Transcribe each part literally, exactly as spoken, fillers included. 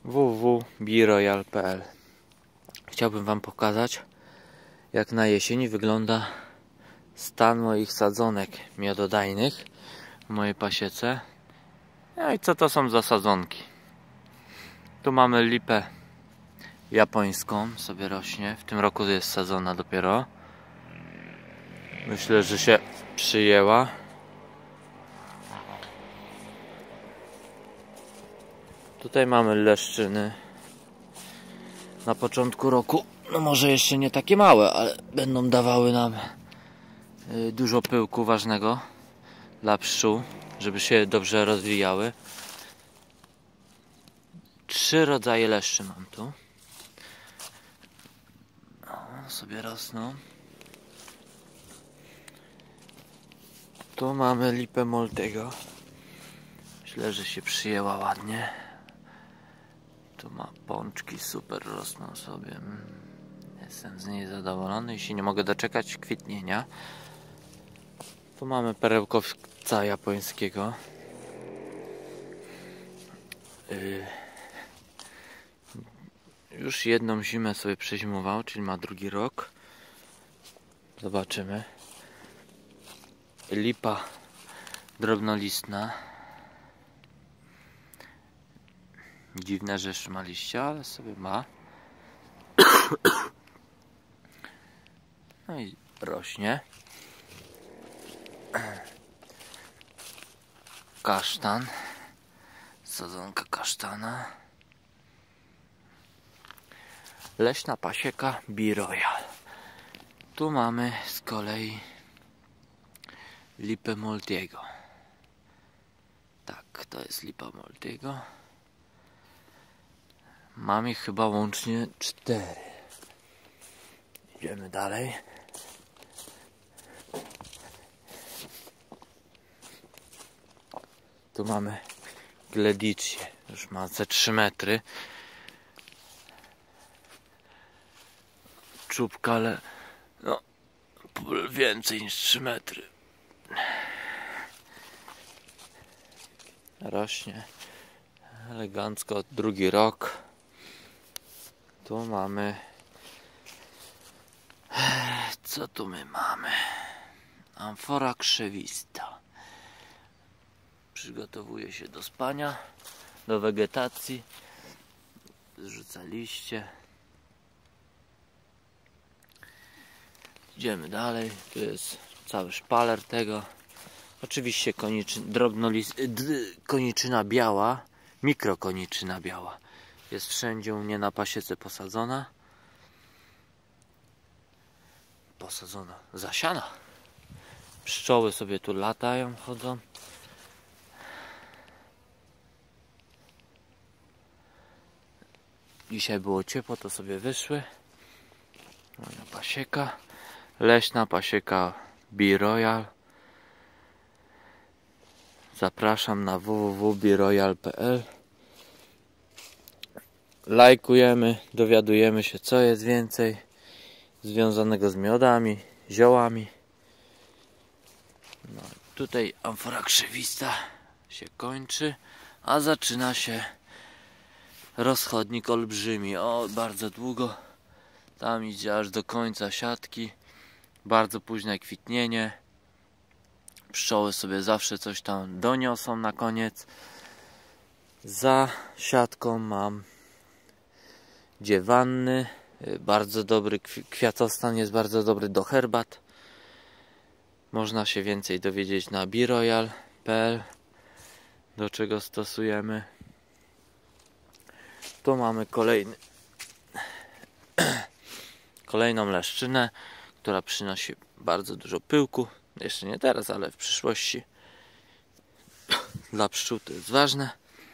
w w w kropka biroyal kropka p l. Chciałbym wam pokazać, jak na jesieni wygląda stan moich sadzonek miododajnych w mojej pasiece. No i co to są za sadzonki? Tu mamy lipę japońską, sobie rośnie. W tym roku jest sadzona dopiero. Myślę, że się przyjęła. Tutaj mamy leszczyny. Na początku roku, no może jeszcze nie takie małe, ale będą dawały nam dużo pyłku ważnego dla pszczół, żeby się dobrze rozwijały. Trzy rodzaje leszczy mam tu. O, sobie rosną. Tu mamy lipę Maltego. Myślę, że się przyjęła ładnie. Tu ma pączki, super rosną sobie. Jestem z niej zadowolony i się nie mogę doczekać kwitnienia. Tu mamy perełkowca japońskiego. Yy. Już jedną zimę sobie przezimował, czyli ma drugi rok. Zobaczymy. Lipa drobnolistna. Dziwne, że jeszcze ma liście, ale sobie ma. No i rośnie. Kasztan. Sadzonka kasztana. Leśna pasieka Biroyal. Tu mamy z kolei lipę Maltego. Tak, to jest lipa Maltego. Mam ich chyba łącznie cztery. Idziemy dalej. Tu mamy Gledicję. Już ma ze trzy metry. Czubka, ale no, więcej niż trzy metry. Rośnie elegancko, drugi rok. Tu mamy, co tu my mamy? Amfora krzewista. Przygotowuje się do spania, do wegetacji. Zrzuca liście. Idziemy dalej. Tu jest cały szpaler tego. Oczywiście koniczyn, drobnolis, koniczyna biała, mikrokoniczyna biała. Jest wszędzie u mnie na pasiece posadzona. Posadzona, zasiana. Pszczoły sobie tu latają, chodzą. Dzisiaj było ciepło, to sobie wyszły. Moja pasieka. Leśna pasieka Biroyal. Zapraszam na w w w kropka biroyal kropka p l. Lajkujemy, dowiadujemy się, co jest więcej związanego z miodami, ziołami. No, tutaj amfora krzewista się kończy, a zaczyna się rozchodnik olbrzymi. O, bardzo długo. Tam idzie aż do końca siatki. Bardzo późne kwitnienie. Pszczoły sobie zawsze coś tam doniosą na koniec. Za siatką mam dziewanny. Bardzo dobry kwiatostan, jest bardzo dobry do herbat. Można się więcej dowiedzieć na biroyal kropka p l, do czego stosujemy. Tu mamy kolejny kolejną leszczynę, która przynosi bardzo dużo pyłku. Jeszcze nie teraz, ale w przyszłości. Dla pszczół to jest ważne.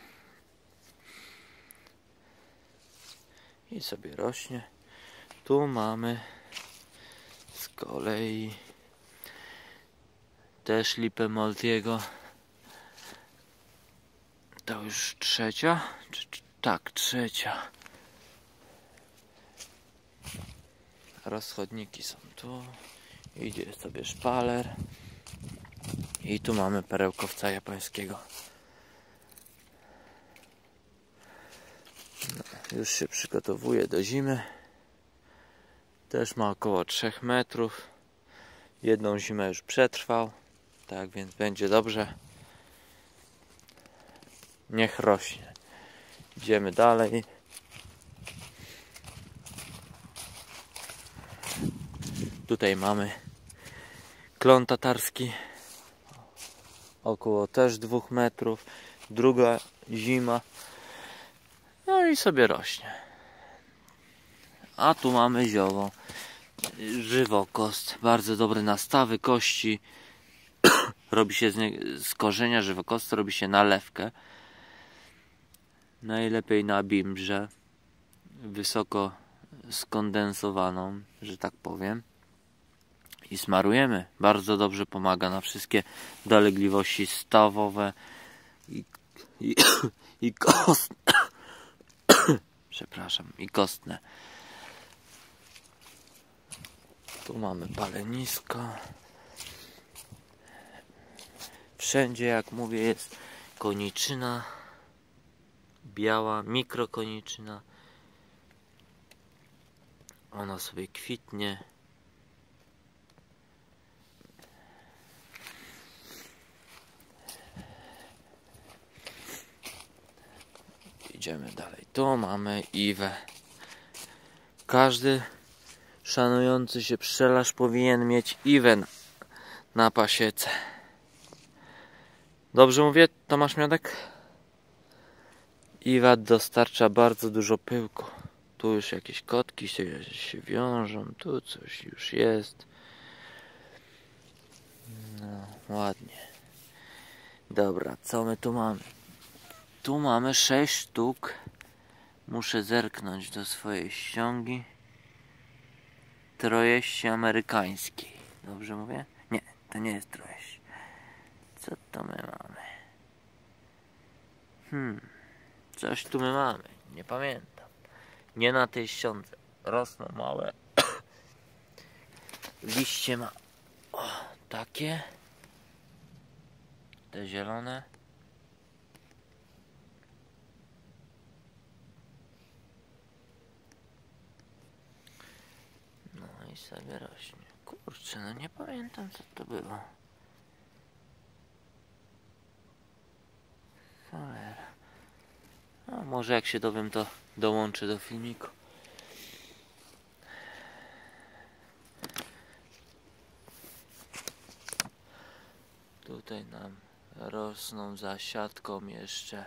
I sobie rośnie. Tu mamy z kolei też lipę Maltego. To już trzecia? Czy, czy, tak, trzecia. Rozchodniki są tu. Idzie sobie szpaler. I tu mamy perełkowca japońskiego. No, już się przygotowuje do zimy. Też ma około trzech metrów. Jedną zimę już przetrwał. Tak więc będzie dobrze. Niech rośnie. Idziemy dalej. Tutaj mamy klon tatarski. Około też dwóch metrów. Druga zima. No i sobie rośnie. A tu mamy zioło. Żywokost. Bardzo dobre nastawy kości. Robi się z, nie, z korzenia żywokostu robi się nalewkę. Najlepiej na bimbrze. Wysoko skondensowaną, że tak powiem. I smarujemy. Bardzo dobrze pomaga na wszystkie dolegliwości stawowe i, i, i kostne. Przepraszam, i kostne. Tu mamy palenisko. Wszędzie, jak mówię, jest koniczyna. Biała, mikrokoniczyna. Ona sobie kwitnie. Idziemy dalej. Tu mamy iwę. Każdy szanujący się pszczelarz powinien mieć iwę na, na pasiece. Dobrze mówię, Tomasz Miodek? Iwa dostarcza bardzo dużo pyłku. Tu już jakieś kotki się, się wiążą, tu coś już jest. No, ładnie. Dobra, co my tu mamy? Tu mamy sześć sztuk. Muszę zerknąć do swojej ściągi. Trojeści amerykańskiej. Dobrze mówię? Nie, to nie jest trojeść. Co to my mamy? Hmm, coś tu my mamy. Nie pamiętam. Nie na tej ściądze. Rosną małe. Liście ma o, takie. Te zielone. No i sobie rośnie. Kurczę, no nie pamiętam, co to było. Cholera. A może jak się dowiem, to dołączę do filmiku. Tutaj nam rosną za siatką jeszcze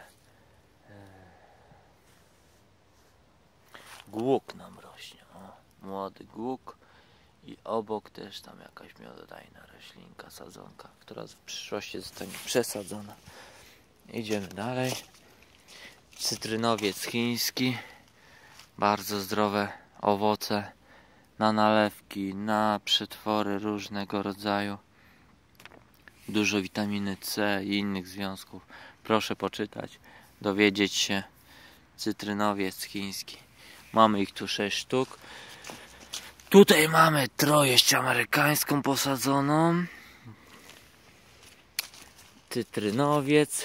głuk nam rośnie. O, młody głuk i obok też tam jakaś miododajna roślinka, sadzonka, która w przyszłości zostanie przesadzona. Idziemy dalej. Cytrynowiec chiński. Bardzo zdrowe owoce na nalewki, na przetwory różnego rodzaju. Dużo witaminy C i innych związków. Proszę poczytać, dowiedzieć się. Cytrynowiec chiński. Mamy ich tu sześć sztuk. Tutaj mamy trojeść amerykańską posadzoną. Cytrynowiec.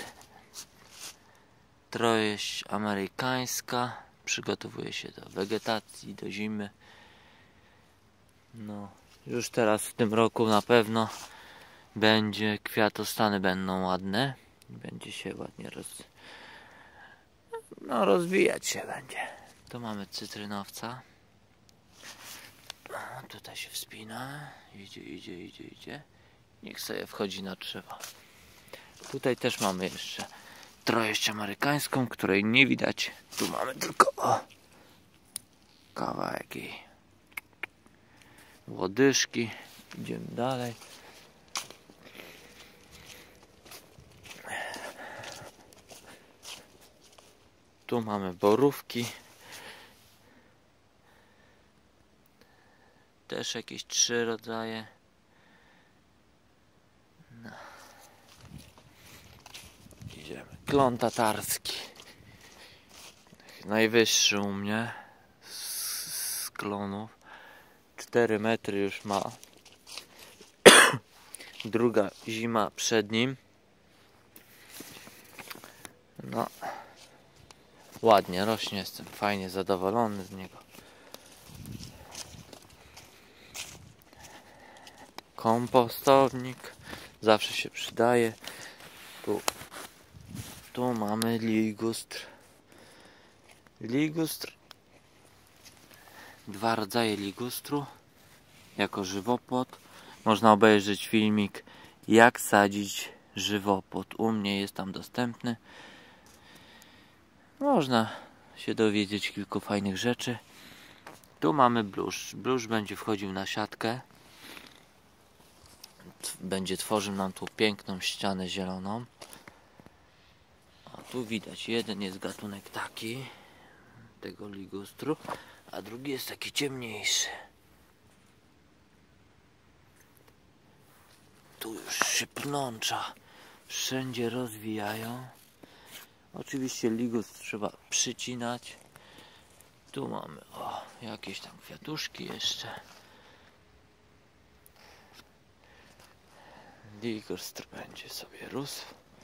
Trojeść amerykańska. Przygotowuje się do wegetacji, do zimy. No, już teraz w tym roku na pewno będzie, kwiatostany będą ładne. Będzie się ładnie roz... no, rozwijać się będzie. Tu mamy cytrynowca. O, tutaj się wspina. Idzie, idzie, idzie, idzie. Niech sobie wchodzi na drzewo. Tutaj też mamy jeszcze trojeść amerykańską, której nie widać. Tu mamy tylko o, kawałek jej łodyżki. Idziemy dalej. Tu mamy borówki. Też jakieś trzy rodzaje. No. Idziemy. Klon tatarski. Najwyższy u mnie z klonów. cztery metry już ma. Druga zima przed nim. No. ładnie rośnie, jestem fajnie zadowolony z niego. Kompostownik zawsze się przydaje. Tu, tu mamy ligustr. Ligustr. Dwa rodzaje ligustru jako żywopłot. Można obejrzeć filmik, jak sadzić żywopłot. U mnie jest tam dostępny. Można się dowiedzieć kilku fajnych rzeczy. Tu mamy bluszcz. Bluszcz będzie wchodził na siatkę. Będzie tworzył nam tu piękną ścianę zieloną. A tu widać, jeden jest gatunek taki, tego ligustru, a drugi jest taki ciemniejszy. Tu już się pnącza wszędzie rozwijają. Oczywiście ligustr trzeba przycinać. Tu mamy o, jakieś tam kwiatuszki jeszcze. Ligustr będzie sobie rósł.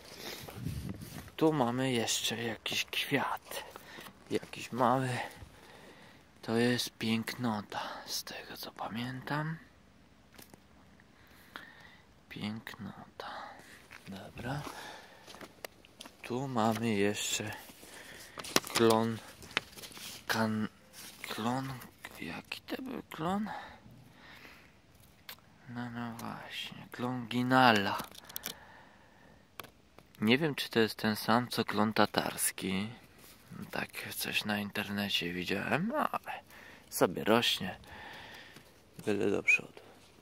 Tu mamy jeszcze jakiś kwiat. Jakiś mały. To jest pięknota, z tego co pamiętam. Pięknota. Dobra. Tu mamy jeszcze klon. Kan... Klon... Jaki to był klon? No, no właśnie. Klon Ginala. Nie wiem, czy to jest ten sam, co klon tatarski. Tak coś na internecie widziałem, no ale sobie rośnie. Byle do przodu.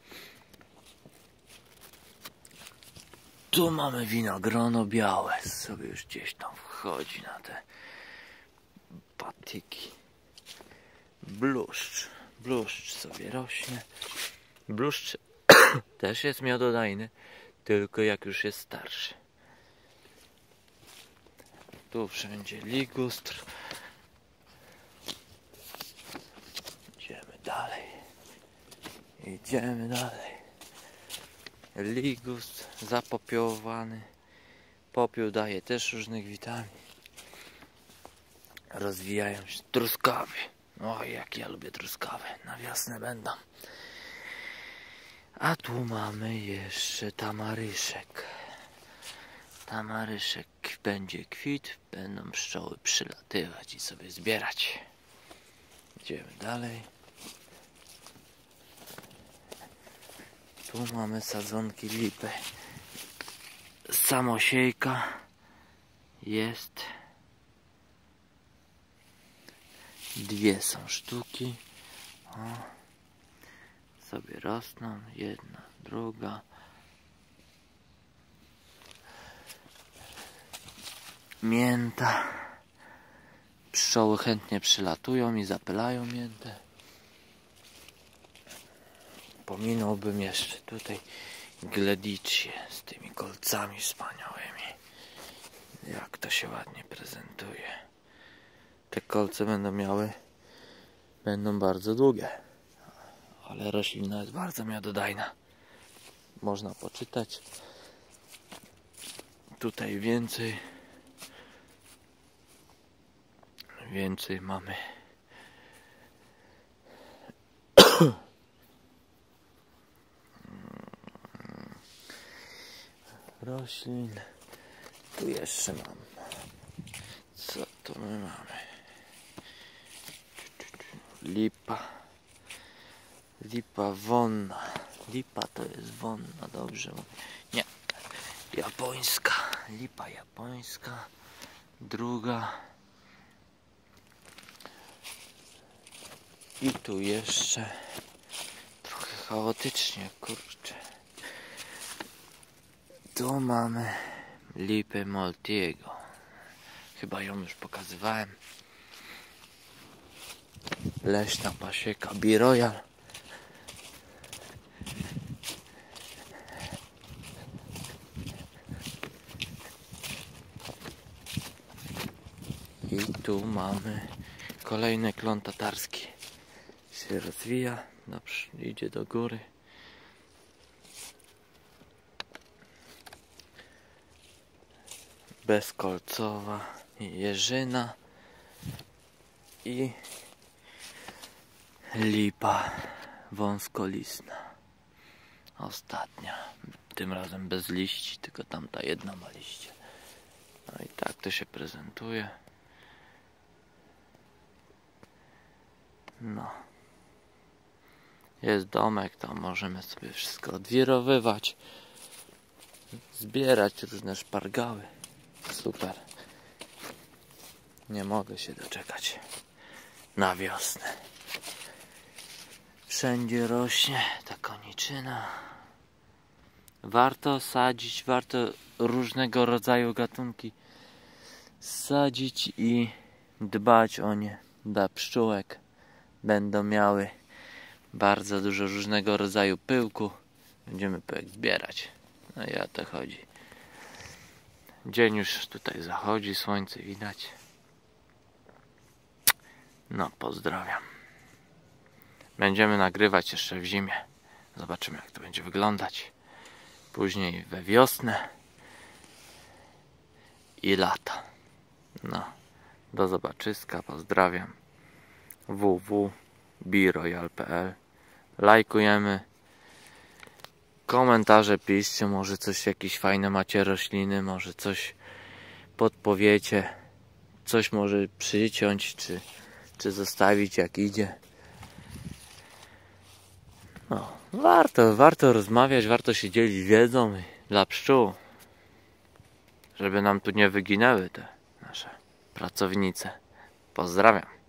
Tu mamy winogrono białe. Sobie już gdzieś tam wchodzi na te patyki. Bluszcz. Bluszcz sobie rośnie. Bluszcz też jest miododajny, tylko jak już jest starszy. Tu wszędzie ligustr. Idziemy dalej. Idziemy dalej. Ligustr zapopiołowany. Popiół daje też różnych witamin. Rozwijają się truskawy. Oj, jak ja lubię truskawy. Na wiosnę będą. A tu mamy jeszcze tamaryszek. Tamaryszek będzie kwit, będą pszczoły przylatywać i sobie zbierać. Idziemy dalej. Tu mamy sadzonki lipy. Samosiejka jest. Dwie są sztuki. O. Sobie rosną. Jedna, druga. Mięta. Pszczoły chętnie przylatują i zapylają miętę. Pominąłbym jeszcze tutaj gledicję z tymi kolcami wspaniałymi. Jak to się ładnie prezentuje. Te kolce będą miały, będą bardzo długie. Ale roślina jest bardzo miododajna. Można poczytać. Tutaj więcej. Więcej mamy roślin. Tu jeszcze mam. Co tu my mamy? Lipa. Lipa wonna. Lipa to jest wonna, dobrze mówię. Nie. Japońska. Lipa japońska. Druga. I tu jeszcze trochę chaotycznie, kurczę. Tu mamy lipę Maltiego. Chyba ją już pokazywałem. Leśna pasieka B-Royal. I tu mamy kolejny klon tatarski. Się rozwija, dobrze, idzie do góry. Bezkolcowa jeżyna. i lipa wąskolistna. Ostatnia. Tym razem bez liści, tylko tamta jedna ma liście. No i tak to się prezentuje. No. Jest domek, tam możemy sobie wszystko odwirowywać, zbierać różne szpargały. Super. Nie mogę się doczekać na wiosnę. Wszędzie rośnie ta koniczyna. Warto sadzić, warto różnego rodzaju gatunki sadzić i dbać o nie. Dla pszczółek będą miały bardzo dużo różnego rodzaju pyłku. Będziemy pyłek zbierać. No i o to chodzi. Dzień już tutaj zachodzi, słońce widać. No, pozdrawiam. Będziemy nagrywać jeszcze w zimie. Zobaczymy, jak to będzie wyglądać. Później we wiosnę i lata. No, do zobaczyska, pozdrawiam. w w w kropka biroyal kropka p l. Lajkujemy. Komentarze piszcie, może coś, jakieś fajne macie rośliny, może coś podpowiecie, coś może przyciąć, czy, czy zostawić jak idzie. No, warto, warto rozmawiać, warto się dzielić wiedzą dla pszczół, żeby nam tu nie wyginęły te nasze pracownice. Pozdrawiam.